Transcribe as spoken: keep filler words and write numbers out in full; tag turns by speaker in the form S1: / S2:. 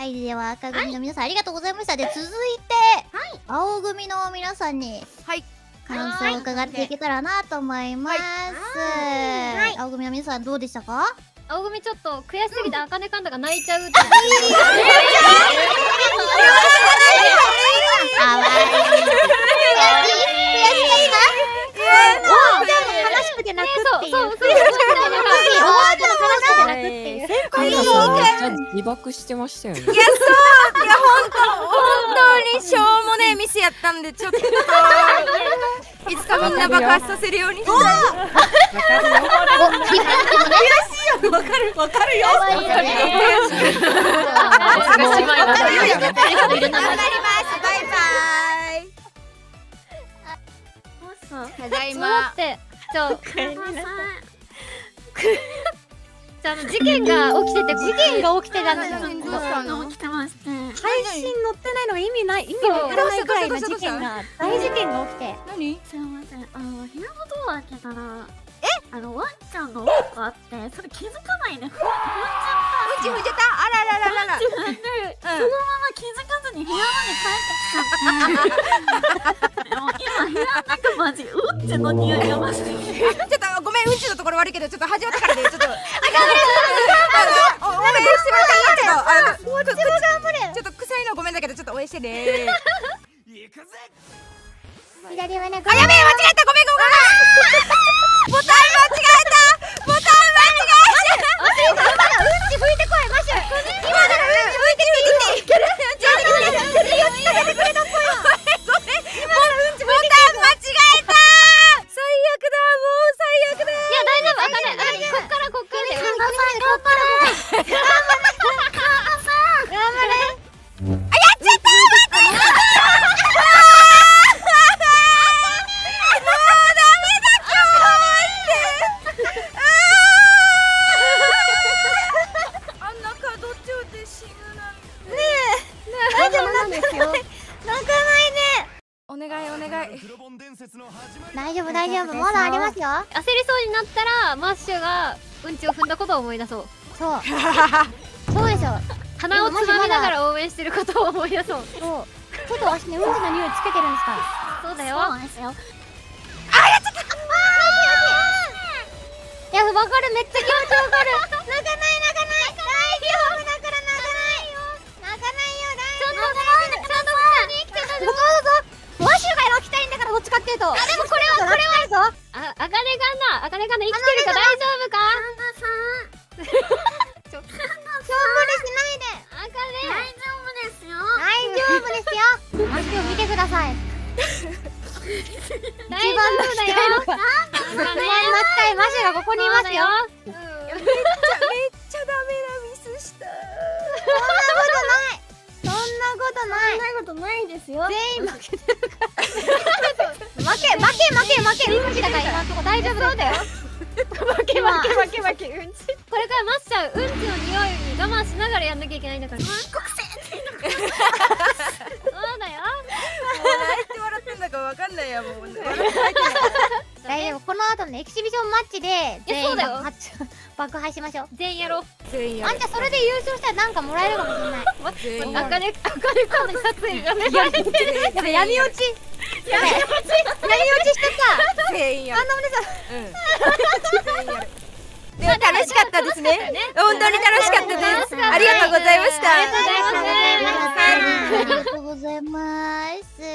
S1: 、では赤組の皆さんありがとうございました。で、続いて、青組の皆さんに、はい、感想を伺っていけたらなと思います。青組の皆さんどうでしたか？
S2: 青組ちょっと悔しすぎてあかねかんだが泣いちゃうって。かわいい。
S1: 悲しくて泣くっていう。
S2: そうそうそう。
S1: 悲しくて泣くっていう。
S3: カイラさんめっちゃ自爆してましたよね。いや、そう、いや、
S4: 本当、本当にしょうもねえミスやったんで、ちょっと。いつかみんな爆発させるようにしたい。わかるよ。悔しいよ。わかる、わかるよ。わかるよ。頑張ります。バイバイ。ただいま。
S2: って、ちょ。じゃあ事件が起きてて、事件が起きてたんですよ。
S5: 起きてまして。
S1: 配信載ってないのが意味ない、意味わからないくらいの事件が、大事件が起きて。
S5: 何？すいません。あの部屋のドア開けたら、え？あのワンちゃんのうんこあって、それ気づかないね。踏んじゃった。
S4: うんち踏んじゃった。あららららら。
S5: うんち踏んで、そのまま気づかずに部屋まで帰ってきちゃって。もう今部屋の中マジうんちの匂いがマジで。ちょっ
S4: とごめん、うんちのところ悪いけど、ちょっと始まったからで、ちょっと。応援してもらっていい？ちょっと、こっちも頑張れ。ちょっと臭いのごめんだけど、ちょっと応援してね。行くぜ。
S1: 左はなんか。
S4: あ、やべえ、間違えた。ごめん、ごめん。ボタン間違えた。ボタン間違えた。マシュ、今だ、うんち拭いてこい、マシュ。今だからうんち拭いてきていい？いける？ちょっと聞いて、ちょっと聞かせてくれたっぽいわ。ごめん、今だからうんち拭いてきていい？ボタン間違えた。最悪だ、もう最悪だ。
S2: いや、大丈夫、あかね、あかね、こっからこっから。
S1: 頑張れ、頑張れ。頑張れ。
S4: あ、やっちゃった。お願いお願い。
S1: 大丈夫大丈夫、まだありますよ。
S2: 焦りそうになったらマッシュがうんちを踏んだことを思い出そう。
S1: そうそうでしょ。
S2: 鼻をつまみながら応援してることを思い出そう。
S1: そう、ちょっと足ね、うんちの匂いつけてるんですから。
S2: そうだよ。
S5: そうですよ。
S4: あ、やっちゃった。
S1: いや、わかる、めっちゃ気持ちわかる。泣かない泣かない。大丈夫だから泣かないよ。泣かないよ、大丈夫。ちゃんと普通に生きてた。そうそうそう。ワッシュが起きたいんだから、どっちかっていうと。あ、でもこれはこれは
S2: あ、あかねかな、あかねかな生きてるか大丈夫か？
S5: 神田さん。
S1: しょんぼりしないで。
S2: あかね。
S5: 大丈夫ですよ。
S1: 大丈夫ですよ。マッシュを見てください。
S2: 大丈夫だよ。
S1: 一番近いマッシュがここにいますよ。
S4: めっちゃめっちゃダメなミスした。
S1: そんなことない。そんなことない。
S5: そんなことないですよ。
S1: 全員負けてるから。負け負け負け負けうんちだから今のとこ大丈夫だよ。
S2: 負け負け負け負けうんち。これからマッシャーうんちの匂いに我慢しながらやんなきゃいけないんだから。
S5: 韓国製っていうのか。
S2: そうだよ。
S4: もう泣いて笑ってんだかわかんないやもう。
S1: 大丈夫。この後のエキシビションマッチで全員爆発爆破しましょう。
S2: 全員やろう。
S4: 全員やろう。
S1: あんたそれで優勝したらなんかもらえるかもしれない。
S4: 全員やろう。
S2: あかねあかねかの撮影がね。や
S1: ばい闇落ち。闇落ち。闇落ちしてさ。
S4: 全員やろう。
S1: あんなお姉さん。
S4: うん。全員やる。でも楽しかったですね。本当に楽しかったです。ありがとうございました。
S1: ありがとうございます。ありがとうございます。